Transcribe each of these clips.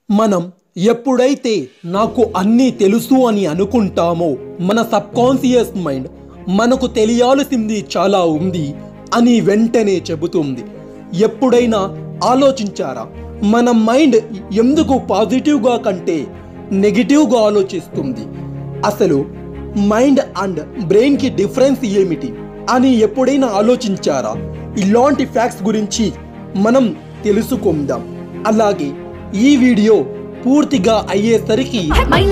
మనం ఎప్పుడైతే నాకు అన్నీ తెలుసు అని అనుకుంటామో మన సబ్కాన్షియస్ మైండ్ మనకు తెలియాల్సింది చాలా ఉంది అని వెంటనే చెబుతుంది. ఎప్పుడైనా ఆలోచించారా మన మైండ్ ఎందుకు పాజిటివ్గా కంటే నెగిటివ్గా ఆలోచిస్తుంది? అసలు మైండ్ అండ్ బ్రెయిన్కి డిఫరెన్స్ ఏమిటి అని ఎప్పుడైనా ఆలోచించారా? ఇలాంటి ఫ్యాక్ట్స్ గురించి మనం తెలుసుకుందాం. అలాగే ఈ వీడియో పూర్తిగా అయ్యేసరికి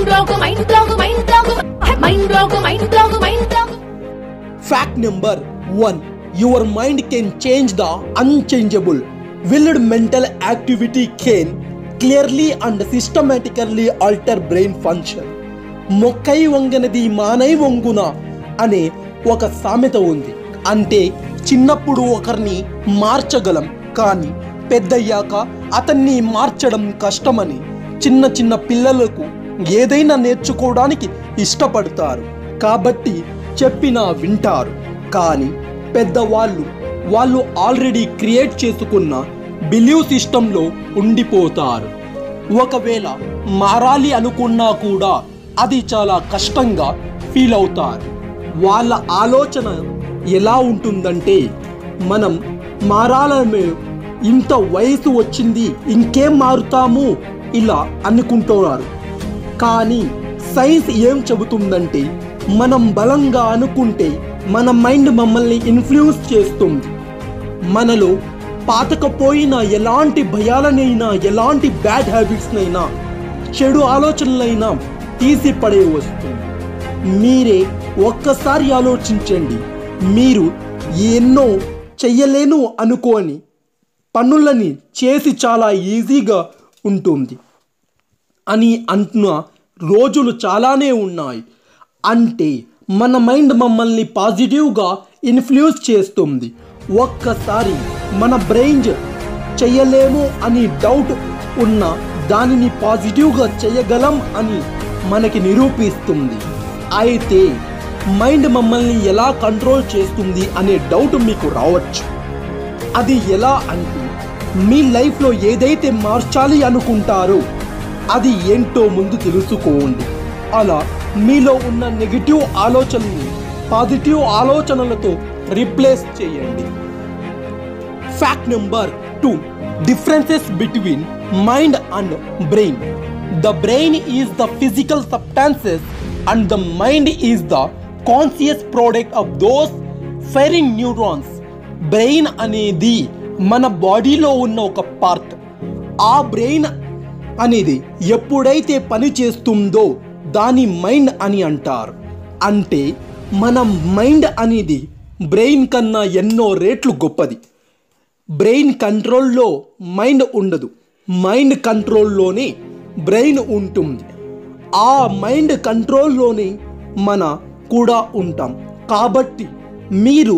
fact number 1, your mind can change the unchangeable. willed mental activity can clearly and systematically alter brain function. మొక్కై వంగనది మానై వంగున అనే ఒక సామెత ఉంది. అంటే చిన్నప్పుడు ఒకరిని మార్చగలం, కానీ పెద్దయ్యాక అతన్ని మార్చడం కష్టమని. చిన్న చిన్న పిల్లలకు ఏదైనా నేర్చుకోవడానికి ఇష్టపడతారు కాబట్టి చెప్పినా వింటారు. కానీ పెద్దవాళ్ళు ఆల్రెడీ క్రియేట్ చేసుకున్న బిలీవ్ సిస్టంలో ఉండిపోతారు. ఒకవేళ మారాలి అనుకున్నా కూడా అది చాలా కష్టంగా ఫీల్ అవుతారు. వాళ్ళ ఆలోచన ఎలా ఉంటుందంటే, మనం మారాలనే, ఇంత వయసు వచ్చింది ఇంకేం మారుతాము, ఇలా అనుకుంటున్నారు. కానీ సైన్స్ ఏం చెబుతుందంటే, మనం బలంగా అనుకుంటే మన మైండ్ మమ్మల్ని ఇన్ఫ్లుయెన్స్ చేస్తుంది. మనలో పాతకపోయిన ఎలాంటి భయాలనైనా, ఎలాంటి బ్యాడ్ హ్యాబిట్స్నైనా, చెడు ఆలోచనలైనా తీసి పడేయవస్తుంది. మీరే ఒక్కసారి ఆలోచించండి. మీరు ఎన్నో చెయ్యలేను అనుకోని పనులని చేసి చాలా ఈజీగా ఉంటుంది అని అంటున్న రోజులు చాలానే ఉన్నాయి. అంటే మన మైండ్ మమ్మల్ని పాజిటివ్గా ఇన్ఫ్లుయెన్స్ చేస్తుంది. ఒక్కసారి మన బ్రెయిన్ చేయలేము అని డౌట్ ఉన్న దానిని పాజిటివ్గా చేయగలం అని మనకి నిరూపిస్తుంది. అయితే మైండ్ మమ్మల్ని ఎలా కంట్రోల్ చేస్తుంది అనే డౌట్ మీకు రావచ్చు. అది ఎలా అంటే, మీ లైఫ్లో ఏదైతే మార్చాలి అనుకుంటారో అది ఏంటో ముందు తెలుసుకోండి. అలా మీలో ఉన్న నెగిటివ్ ఆలోచనల్ని పాజిటివ్ ఆలోచనలతో రీప్లేస్ చేయండి. Fact number 2, differences between mind and brain. The brain is the physical substances and the mind is the conscious product of those firing neurons. Brain అనేది మన బాడీలో ఉన్న ఒక పార్ట్. ఆ బ్రెయిన్ అనేది ఎప్పుడైతే పని చేస్తుందో దాని మైండ్ అని అంటారు. అంటే మన మైండ్ అనేది బ్రెయిన్ కన్నా ఎన్నో రెట్లు గొప్పది. బ్రెయిన్ కంట్రోల్లో మైండ్ ఉండదు, మైండ్ కంట్రోల్లోనే బ్రెయిన్ ఉంటుంది. ఆ మైండ్ కంట్రోల్లోనే మన కూడా ఉంటాం. కాబట్టి మీరు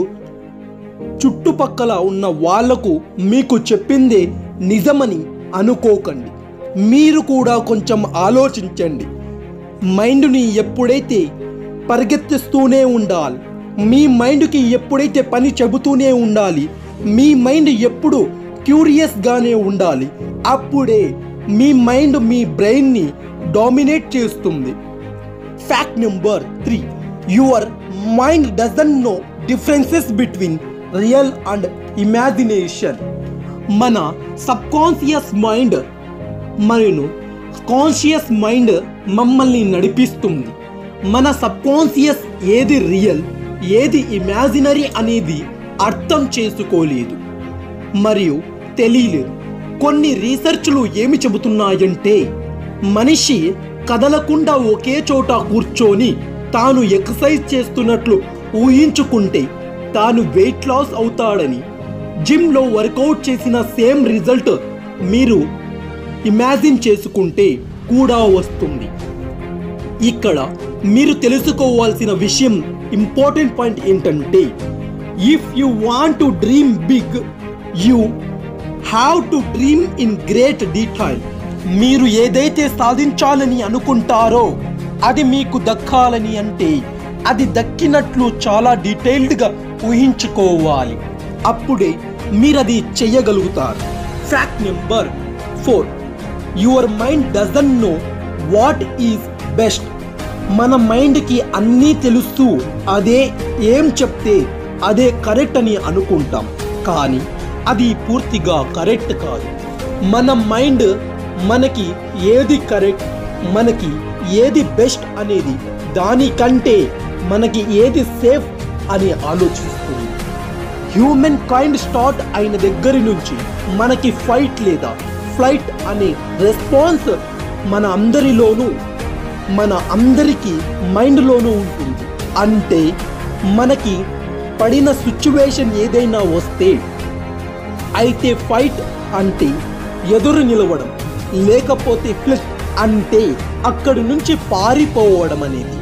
చుట్టుపక్కల ఉన్న వాళ్లకు మీకు చెప్పిందే నిజమని అనుకోకండి. మీరు కూడా కొంచెం ఆలోచించండి. మైండ్ని ఎప్పుడైతే పరిగెత్తిస్తూనే ఉండాలి, మీ మైండ్కి ఎప్పుడైతే పని చెబుతూనే ఉండాలి, మీ మైండ్ ఎప్పుడు క్యూరియస్గానే ఉండాలి. అప్పుడే మీ మైండ్ మీ బ్రెయిన్ని డామినేట్ చేస్తుంది. Fact number 3, your mind doesn't know differences between real and imagination. మన సబ్కాన్షియస్ మైండ్ మరియు కాన్షియస్ మైండ్ మమ్మల్ని నడిపిస్తుంది. మన సబ్కాన్షియస్ ఏది రియల్, ఏది ఇమాజినరీ అనేది అర్థం చేసుకోలేదు మరియు తెలియలేదు. కొన్ని రీసెర్చ్లు ఏమి చెబుతున్నాయంటే, మనిషి కదలకుండా ఒకే చోట కూర్చొని తాను ఎక్సర్సైజ్ చేస్తున్నట్లు ఊహించుకుంటే తాను వెయిట్ లాస్ అవుతాడని. జిమ్లో వర్కౌట్ చేసిన సేమ్ రిజల్ట్ మీరు ఇమాజిన్ చేసుకుంటే కూడా వస్తుంది. ఇక్కడ మీరు తెలుసుకోవాల్సిన విషయం, ఇంపార్టెంట్ పాయింట్ ఏంటంటే, if you want to dream big, you have to dream in great detail. మీరు ఏదైతే సాధించాలని అనుకుంటారో అది మీకు దక్కాలని అంటే అది దక్కినట్లు చాలా డీటెయిల్డ్గా ఊహించుకోవాలి. అప్పుడే మీరు అది చెయ్యగలుగుతారు. Fact number 4, your mind doesn't know what is best. మన మైండ్కి అన్నీ తెలుస్తూ అదే ఏం చెప్తే అదే కరెక్ట్ అని అనుకుంటాం, కానీ అది పూర్తిగా కరెక్ట్ కాదు. మన మైండ్ మనకి ఏది కరెక్ట్, మనకి ఏది బెస్ట్ అనేది దానికంటే మనకి ఏది సేఫ్ అని ఆలోచిస్తుంది. హ్యూమన్ కైండ్ స్టార్ట్ అయిన దగ్గర నుంచి మనకి ఫైట్ లేదా ఫ్లైట్ అనే రెస్పాన్స్ మన అందరికీ మైండ్లోనూ ఉంటుంది. అంటే మనకి పడిన సిచ్యువేషన్ ఏదైనా వస్తే అయితే ఫైట్ అంటే ఎదురు నిలవడం, లేకపోతే ఫ్లిట్ అంటే అక్కడి నుంచి పారిపోవడం అనేది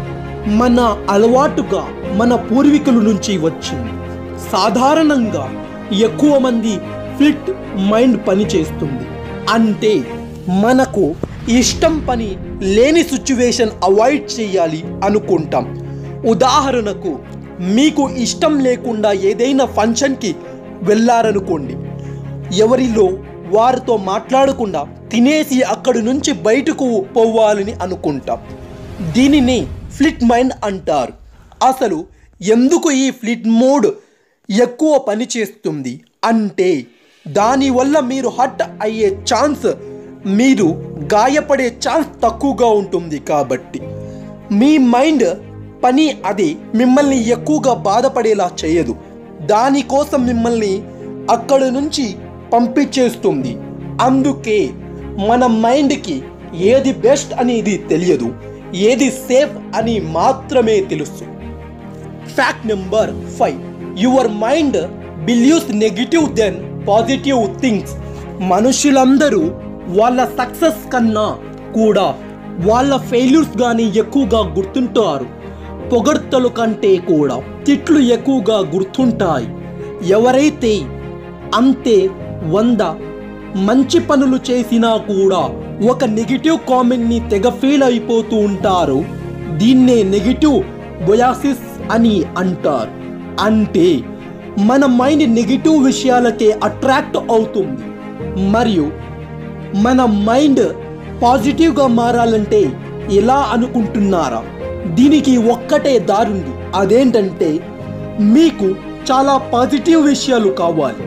మన అలవాటుగా మన పూర్వీకుల నుంచి వచ్చింది. సాధారణంగా ఎక్కువ మంది ఫ్లిట్ మైండ్ పని చేస్తుంది. అంటే మనకు ఇష్టం పని లేని సిచ్యువేషన్ అవాయిడ్ చేయాలి అనుకుంటాం. ఉదాహరణకు మీకు ఇష్టం లేకుండా ఏదైనా ఫంక్షన్కి వెళ్ళారనుకోండి, ఎవరిలో వారితో మాట్లాడకుండా తినేసి అక్కడి నుంచి బయటకు పోవాలని అనుకుంటాం. దీనిని ఫ్లిట్ మైండ్ అంటారు. అసలు ఎందుకు ఈ ఫ్లిట్ మోడ్ ఎక్కువ పని చేస్తుంది అంటే దానివల్ల మీరు హర్ట్ అయ్యే ఛాన్స్, మీరు గాయపడే ఛాన్స్ తక్కువగా ఉంటుంది. కాబట్టి మీ మైండ్ పని అది మిమ్మల్ని ఎక్కువగా బాధపడేలా చేయదు. దానికోసం మిమ్మల్ని అక్కడి నుంచి పంపించేస్తుంది. అందుకే మన మైండ్కి ఏది బెస్ట్ అనేది తెలియదు, ఏది సేఫ్ అని మాత్రమే తెలుసు. Fact number 5, your mind believes negative then positive things. మనుషులందరూ వాళ్ళ సక్సెస్ కన్నా కూడా వాళ్ళ ఫెయిల్యూర్స్ కానీ ఎక్కువగా గుర్తుంటారు. పొగడ్తలు కంటే కూడా తిట్లు ఎక్కువగా గుర్తుంటాయి. ఎవరైతే అంతే 100 మంచి పనులు చేసినా కూడా ఒక నెగిటివ్ కామెంట్ని తెగ ఫీల్ అయిపోతూ ఉంటారు. దీన్నే నెగిటివ్ బయాసిస్ అని అంటారు. అంటే మన మైండ్ నెగిటివ్ విషయాలకే అట్రాక్ట్ అవుతుంది. మరియు మన మైండ్ పాజిటివ్గా మారాలంటే ఎలా అనుకుంటున్నారా? దీనికి ఒక్కటే దారుంది. అదేంటంటే మీకు చాలా పాజిటివ్ విషయాలు కావాలి.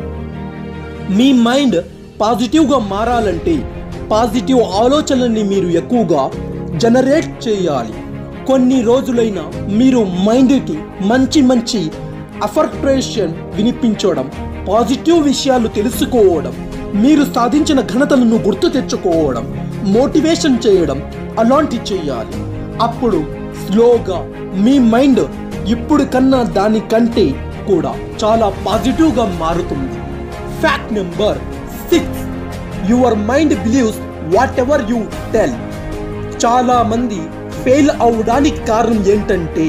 మీ మైండ్ పాజిటివ్గా మారాలంటే పాజిటివ్ ఆలోచనల్ని మీరు ఎక్కువగా జనరేట్ చేయాలి. కొన్ని రోజులైనా మీరు మైండ్కి మంచి అఫర్మేషన్ వినిపించడం, పాజిటివ్ విషయాలు తెలుసుకోవడం, మీరు సాధించిన ఘనతలను గుర్తు తెచ్చుకోవడం, మోటివేషన్ చేయడం అలాంటి చేయాలి. అప్పుడు స్లోగా మీ మైండ్ ఇప్పుడు కన్నా దానికంటే కూడా చాలా పాజిటివ్గా మారుతుంది. Fact number 6, your mind believes whatever you tell. చాలామంది ఫెయిల్ అవ్వడానికి కారణం ఏంటంటే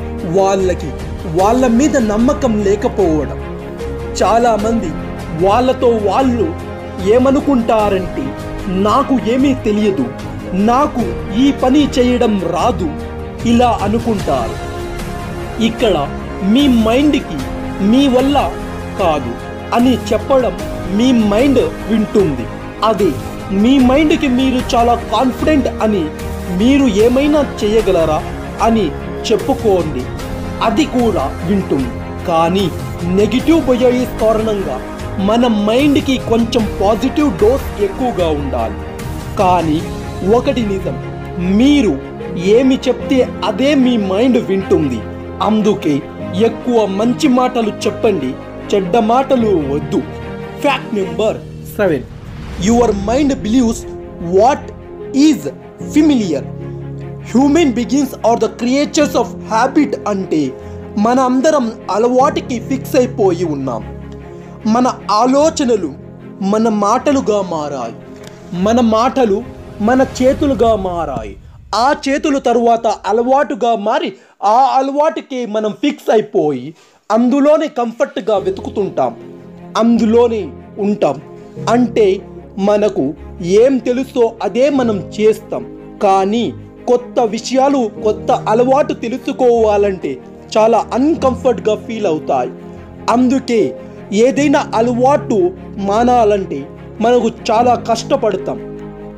వాళ్ళ మీద నమ్మకం లేకపోవడం. చాలామంది వాళ్ళతో వాళ్ళు ఏమనుకుంటారంటే నాకు ఏమీ తెలియదు, నాకు ఈ పని చేయడం రాదు, ఇలా అనుకుంటారు. ఇక్కడ మీ మైండ్కి మీ వల్ల కాదు అని చెప్పడం మీ మైండ్ వింటుంది. అదే మీ మైండ్కి మీరు చాలా కాన్ఫిడెంట్ అని, మీరు ఏమైనా చేయగలరా అని చెప్పుకోండి, అది కూడా వింటుంది. కానీ నెగిటివ్ బయాసిస్ కారణంగా మన మైండ్కి కొంచెం పాజిటివ్ డోస్ ఎక్కువగా ఉండాలి. కానీ ఒకటి నిజం, మీరు ఏమి చెప్తే అదే మీ మైండ్ వింటుంది. అందుకే ఎక్కువ మంచి మాటలు చెప్పండి, చెడ్డ మాటలు వద్దు. Fact number 7, your mind believes what is familiar. Human beings are the creatures of habit. అంటే మన అందరం అలవాటుకి ఫిక్స్ అయిపోయి ఉన్నాం. మన ఆలోచనలు మన మాటలుగా మారాయి, మన మాటలు మన చేతులుగా మారాయి, ఆ చేతుల తరువాత అలవాటుగా మారి ఆ అలవాటుకి మనం ఫిక్స్ అయిపోయి అందులోనే కంఫర్ట్గా వెతుకుతుంటాం, అందులోనే ఉంటాం. అంటే మనకు ఏం తెలుసో అదే మనం చేస్తాం. కానీ కొత్త విషయాలు, కొత్త అలవాటు తెలుసుకోవాలంటే చాలా అన్కంఫర్ట్గా ఫీల్ అవుతాయి. అందుకే ఏదైనా అలవాటు మానాలంటే మనకు చాలా కష్టపడతాం.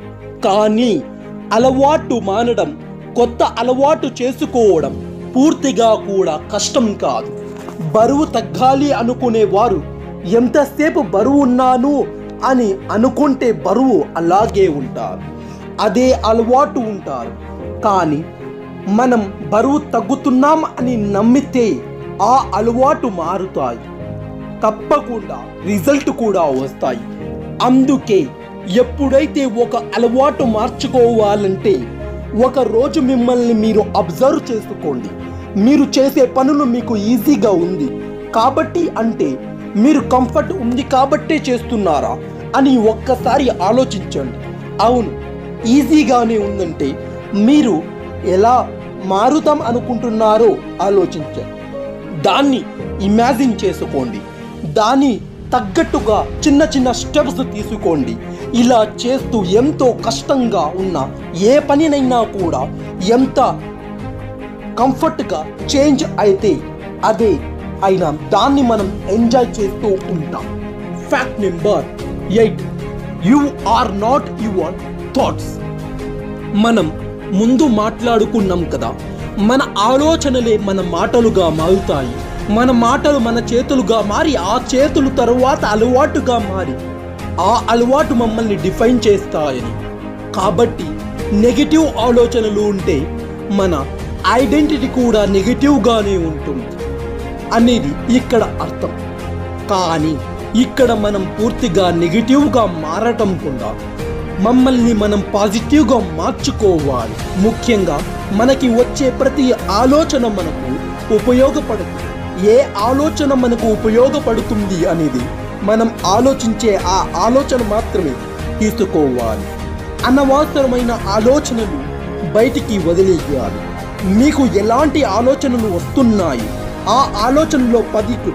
కానీ అలవాటు మానడం, కొత్త అలవాటు చేసుకోవడం పూర్తిగా కూడా కష్టం కాదు. బరువు తగ్గాలి అనుకునేవారు ఎంతసేపు బరువు ఉన్నాను అని అనుకుంటే బరువు అలాగే ఉంటారు, అదే అలవాటు ఉంటారు. కానీ మనం బరువు తగ్గుతున్నాం అని నమ్మితే ఆ అలవాటు మారుతాయి, తప్పకుండా రిజల్ట్ కూడా వస్తాయి. అందుకే ఎప్పుడైతే ఒక అలవాటు మార్చుకోవాలంటే ఒక రోజు మిమ్మల్ని మీరు అబ్జర్వ్ చేసుకోండి. మీరు చేసే పనులు మీకు ఈజీగా ఉంది కాబట్టి అంటే మీరు కంఫర్ట్ ఉంది కాబట్టే చేస్తున్నారా అని ఒక్కసారి ఆలోచించండి. అవును, ఈజీగానే ఉందంటే మీరు ఎలా మారుతాం అనుకుంటున్నారో ఆలోచించండి. దాన్ని ఇమాజిన్ చేసుకోండి, దాని తగ్గట్టుగా చిన్న చిన్న స్టెప్స్ తీసుకోండి. ఇలా చేస్తూ ఎంతో కష్టంగా ఉన్న ఏ పనినైనా కూడా ఎంత కంఫర్ట్గా చేంజ్ అయితే అదే అయినా దాన్ని మనం ఎంజాయ్ చేస్తూ ఉంటాం. Fact number 8, you are not your thoughts. మనం ముందు మాట్లాడుకున్నాం కదా, మన ఆలోచనలే మన మాటలుగా మారుతాయి, మన మాటలు మన చేతులుగా మారి ఆ చేతులు తరువాత అలవాటుగా మారి ఆ అలవాటు మమ్మల్ని డిఫైన్ చేస్తాయని. కాబట్టి నెగిటివ్ ఆలోచనలు ఉంటే మన ఐడెంటిటీ కూడా నెగిటివ్గానే ఉంటుంది అనేది ఇక్కడ అర్థం. కానీ ఇక్కడ మనం పూర్తిగా నెగిటివ్గా మారటం కూడా మమ్మల్ని మనం పాజిటివ్గా మార్చుకోవాలి. ముఖ్యంగా మనకి వచ్చే ప్రతి ఆలోచన మనకు ఉపయోగపడుతుంది. ఏ ఆలోచన మనకు ఉపయోగపడుతుంది అనేది మనం ఆలోచించే ఆ ఆలోచన మాత్రమే తీసుకోవాలి. అనవసరమైన ఆలోచనలు బయటికి వదిలేయాలి. మీకు ఎలాంటి ఆలోచనలు వస్తున్నాయి, ఆ ఆలోచనలో 10కు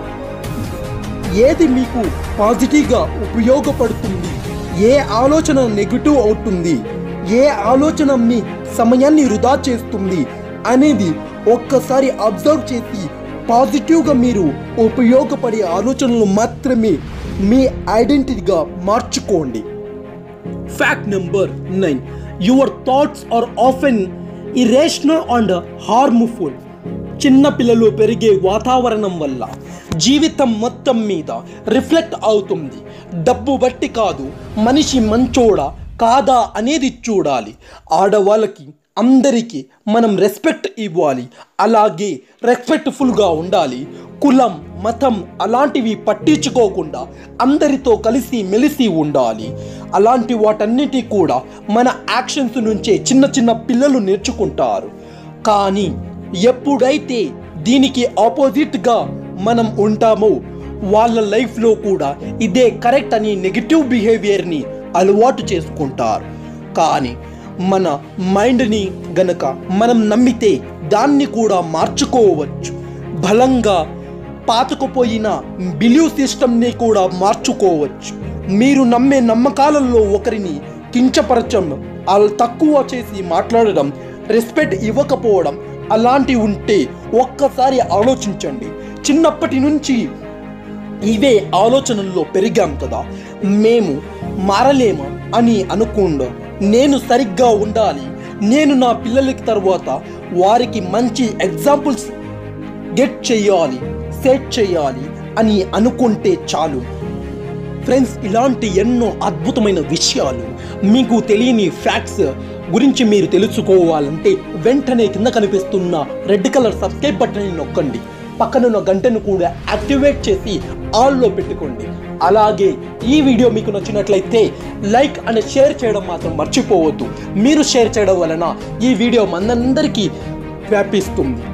ఏది మీకు పాజిటివ్గా ఉపయోగపడుతుంది, ఏ ఆలోచన నెగిటివ్ అవుతుంది, ఏ ఆలోచన మీ సమయాన్ని వృధా చేస్తుంది అనేది ఒక్కసారి అబ్జర్వ్ చేసి పాజిటివ్గా మీరు ఉపయోగపడే ఆలోచనలు మాత్రమే మీ ఐడెంటిటీగా మార్చుకోండి. Fact number 9, your thoughts are often irrational and harmful. చిన్న పిల్లలు పెరిగే వాతావరణం వల్ల జీవితం మొత్తం మీద రిఫ్లెక్ట్ అవుతుంది. డబ్బు బట్టి కాదు, మనిషి మంచోడా కాదా అనేది చూడాలి. ఆడవాళ్ళకి అందరికీ మనం రెస్పెక్ట్ ఇవ్వాలి, అలాగే రెస్పెక్ట్ఫుల్గా ఉండాలి. కులం మతం అలాంటివి పట్టించుకోకుండా అందరితో కలిసి మెలిసి ఉండాలి. అలాంటి వాటన్నిటి కూడా మన యాక్షన్స్ నుంచే చిన్న చిన్న పిల్లలు నేర్చుకుంటారు. కానీ ఎప్పుడైతే దీనికి ఆపోజిట్గా మనం ఉంటామో వాళ్ళ లైఫ్లో కూడా ఇదే కరెక్ట్ అని నెగిటివ్ బిహేవియర్ని అలవాటు చేసుకుంటారు. కానీ మన మైండ్ని గనక మనం నమ్మితే దాన్ని కూడా మార్చుకోవచ్చు. బలంగా పాతుకుపోయిన బిలీవ్ సిస్టమ్ని కూడా మార్చుకోవచ్చు. మీరు నమ్మే నమ్మకాలలో ఒకరిని కించపరచడం, తక్కువ చేసి మాట్లాడడం, రెస్పెక్ట్ ఇవ్వకపోవడం అలాంటి ఉంటే ఒక్కసారి ఆలోచించండి. చిన్నప్పటి నుంచి ఇవే ఆలోచనల్లో పెరిగాం కదా, మేము మారలేమా అని అనుకుండా నేను సరిగ్గా ఉండాలి, నేను నా పిల్లలకి తర్వాత వారికి మంచి ఎగ్జాంపుల్స్ గెట్ చేయాలి, సెట్ చేయాలి అని అనుకుంటే చాలు. ఫ్రెండ్స్, ఇలాంటి ఎన్నో అద్భుతమైన విషయాలు, మీకు తెలియని ఫ్యాక్ట్స్ గురించి మీరు తెలుసుకోవాలంటే వెంటనే కింద కనిపిస్తున్న రెడ్ కలర్ సబ్స్క్రైబ్ బటన్ని నొక్కండి. పక్కనున్న గంటను కూడా యాక్టివేట్ చేసి ఆల్లో పెట్టుకోండి. అలాగే ఈ వీడియో మీకు నచ్చినట్లయితే లైక్ అండ్ షేర్ చేయడం మాత్రం మర్చిపోవద్దు. మీరు షేర్ చేయడం వలన ఈ వీడియో మనందరికీ వ్యాపిస్తుంది.